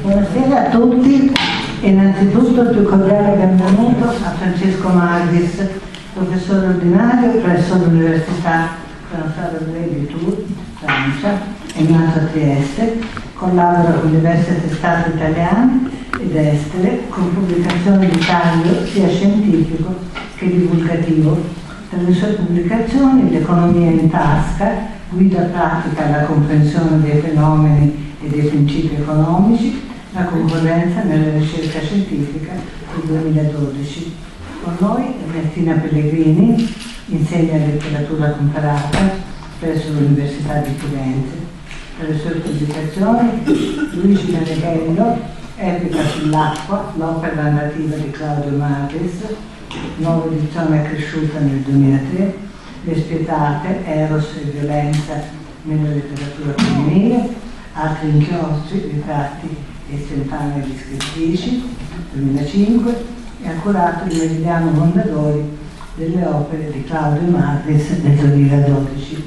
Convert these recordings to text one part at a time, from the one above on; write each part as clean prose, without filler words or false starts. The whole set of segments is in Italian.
Buonasera a tutti, innanzitutto il più cordiale benvenuto a Francesco Magris, professore ordinario presso l'Università François Rabelais di Tours, Francia, è nato a Trieste, collabora con diverse testate italiane ed estere con pubblicazioni di taglio sia scientifico che divulgativo. Tra le sue pubblicazioni l'Economia in tasca, guida pratica alla comprensione dei fenomeni e dei principi economici, la concorrenza nella ricerca scientifica del 2012. Con noi Ernestina Pellegrini, insegna letteratura comparata presso l'Università di Firenze. Tra le sue pubblicazioni Luigi Meneghello, Epica sull'acqua, l'opera narrativa di Claudio Magris, nuova edizione cresciuta nel 2003, Le spietate, Eros e violenza nella letteratura femminile, altri inchiostri, ritratti e cent'anni di scrittrici, 2005, e ha curato il Meridiano Mondadori delle opere di Claudio Magris del 2012.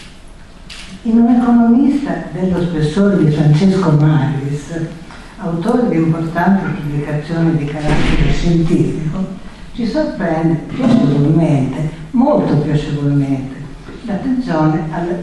In un economista dello spessore di Francesco Magris, autore di importanti pubblicazioni di carattere scientifico, ci sorprende piacevolmente, molto piacevolmente, l'attenzione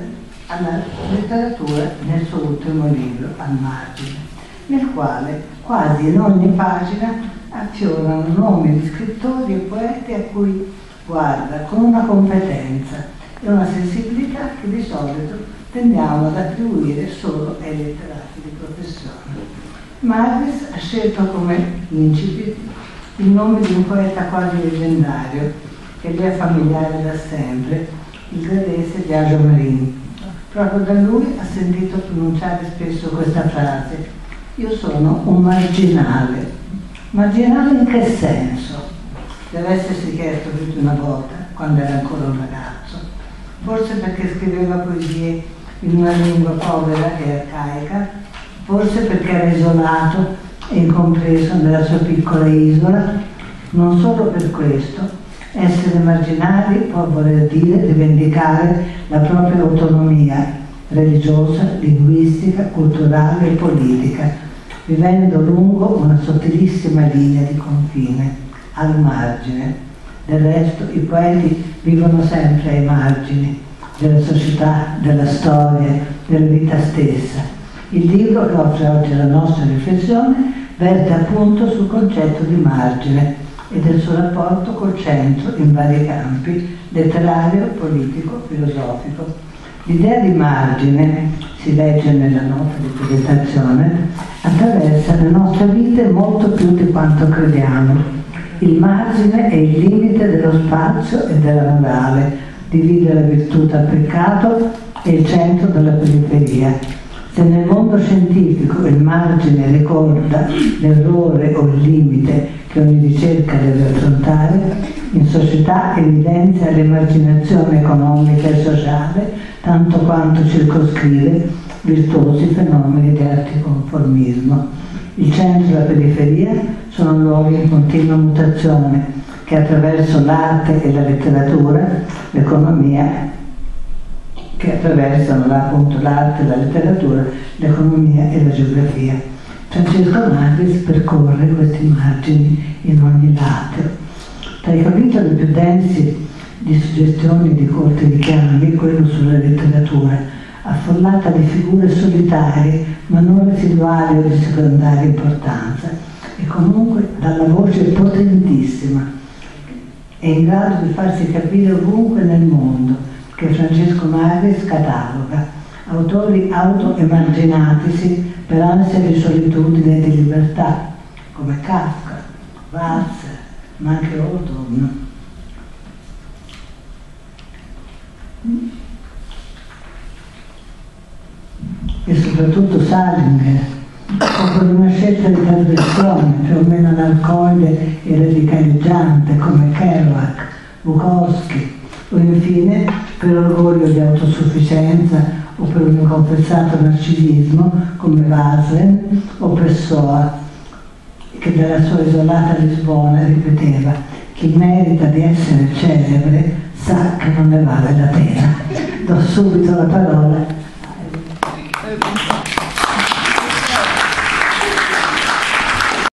alla letteratura nel suo ultimo libro, Al margine, nel quale quasi in ogni pagina affiorano nomi di scrittori e poeti a cui guarda con una competenza e una sensibilità che di solito tendiamo ad attribuire solo ai letterati di professione. Magris ha scelto come incipit il nome di un poeta quasi leggendario che gli è familiare da sempre, il gradese Biagio Marini. Proprio da lui ha sentito pronunciare spesso questa frase: io sono un marginale. Marginale in che senso? Deve essersi chiesto più di una volta quando era ancora un ragazzo. Forse perché scriveva poesie in una lingua povera e arcaica, forse perché era isolato e incompreso nella sua piccola isola. Non solo per questo, essere marginali può voler dire rivendicare la propria autonomia religiosa, linguistica, culturale e politica, vivendo lungo una sottilissima linea di confine, al margine. Del resto i poeti vivono sempre ai margini della società, della storia, della vita stessa. Il libro che offre oggi la nostra riflessione verte appunto sul concetto di margine e del suo rapporto col centro in vari campi, letterario, politico, filosofico. L'idea di margine, si legge nella nota di presentazione, attraversa le nostre vite molto più di quanto crediamo. Il margine è il limite dello spazio e della morale, divide la virtù dal peccato e il centro dalla periferia. Se nel mondo scientifico il margine ricorda l'errore o il limite che ogni ricerca deve affrontare, in società evidenzia l'emarginazione economica e sociale tanto quanto circoscrive virtuosi fenomeni di anticonformismo. Il centro e la periferia sono luoghi in continua mutazione che attraverso l'arte e la letteratura, l'economia, che attraversano appunto l'arte, la letteratura, l'economia e la geografia. Francesco Magris percorre questi margini in ogni lato. Tra i capitoli più densi di suggestioni di corti richiami, quello sulla letteratura, affollata di figure solitarie, ma non residuali o di secondaria importanza, e comunque dalla voce potentissima, è in grado di farsi capire ovunque nel mondo, che Francesco Magris cataloga, autori autoemarginatisi per ansia di solitudine e di libertà, come Kafka, Walzer, ma anche Hawthorne. E soprattutto Salinger, o con una scelta di trasgressione più o meno anarcoide e radicalizzante come Kerouac, Bukowski, o infine per orgoglio di autosufficienza o per un inconfessato narcisismo come Vaslen o Pessoa, che dalla sua isolata Lisbona ripeteva: chi merita di essere celebre sa che non ne vale la pena. Do subito la parola